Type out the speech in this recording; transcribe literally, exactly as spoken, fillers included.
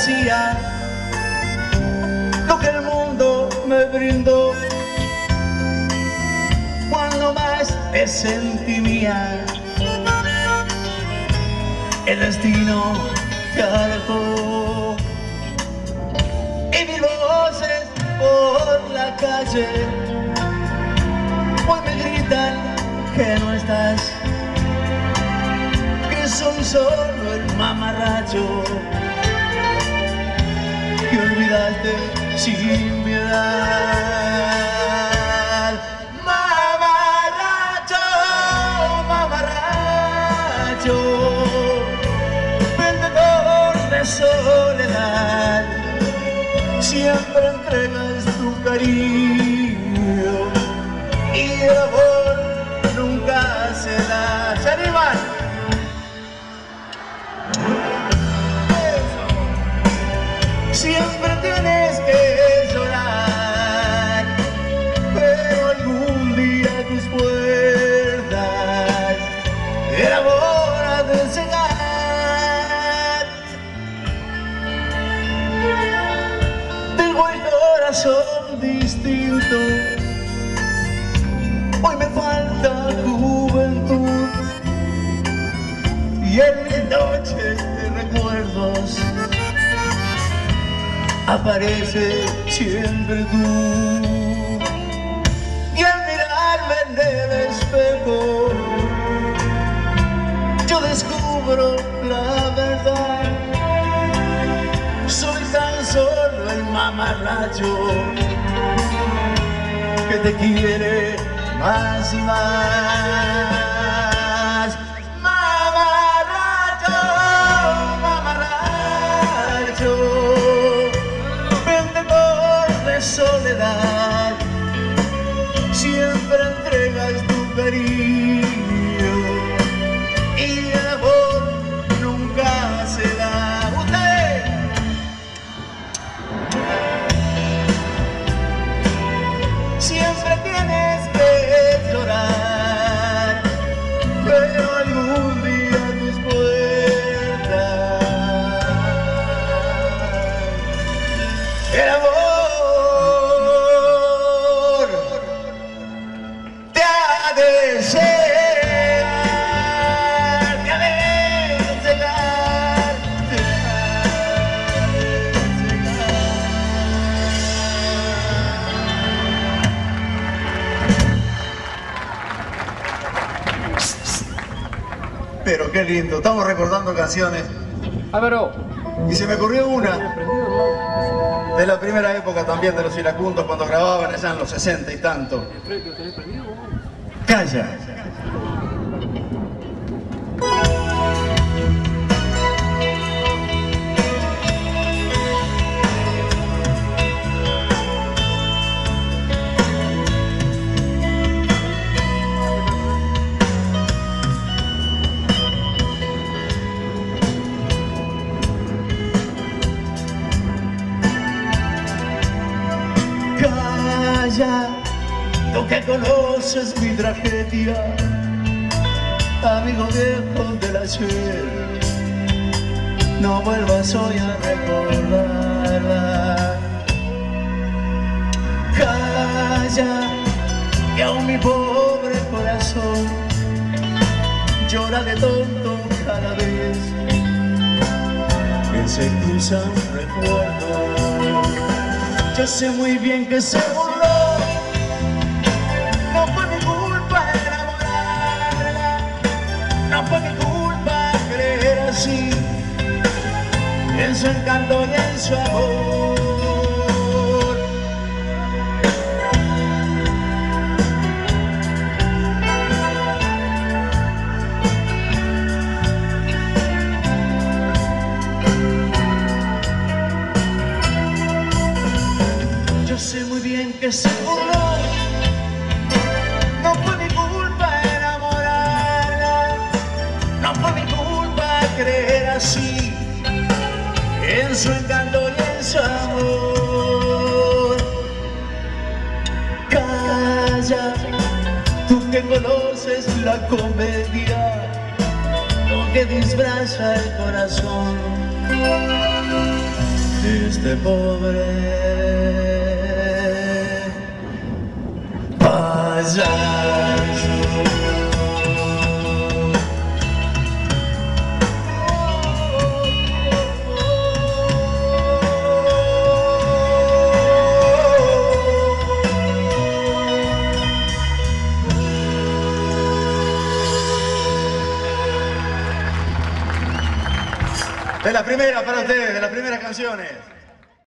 fantasía, lo que el mundo me brindó cuando más te sentí mía. El destino te alejó y mil voces por la calle hoy me gritan que no estás, que soy solo el mamarracho que olvidaste sin piedad. Mamarracho, mamarracho, vendedor de soledad, siempre entregas tu cariño y el amor nunca se da. ¿Se animan? Siempre tienes que llorar, pero algún día tus puertas el amor ha de cegar. Tengo el corazón distinto, hoy me falta juventud y en mis noches de recuerdos aparece siempre tú. Y al mirarme en el espejo yo descubro la verdad, soy tan solo el mamarracho que te quiere más y más. Mamarracho, mamarracho, vendedor de soledad, siempre entregas tu cariño y el amor nunca se da. ¡Usted! Siempre tienes que llorar, pero algún día tus puertas el amor te ha de llegar, te ha de llegar, te ha de llegar. Pero qué lindo, estamos recordando canciones. Álvaro. Y se me ocurrió una de la primera época también de los iracundos, cuando grababan allá en los sesenta y tanto. Calla. Calla, tú que conoces mi tragedia, amigo viejo del ayer, no vuelvas hoy a recordarla. Calla, que aún mi pobre corazón llora de tonto cada vez que se cruzan recuerdos. Yo sé muy bien que se burló, no fue mi culpa enamorarla, no fue mi culpa creer así en su encanto y en su amor. Yo sé muy bien que se burló, no fue mi culpa enamorarla, no fue mi culpa creer así en su encanto y en su amor. Calla, tú que conoces la comedia, lo que disfraza el corazón. este pobre payaso. De la primera para ustedes, de las primeras canciones.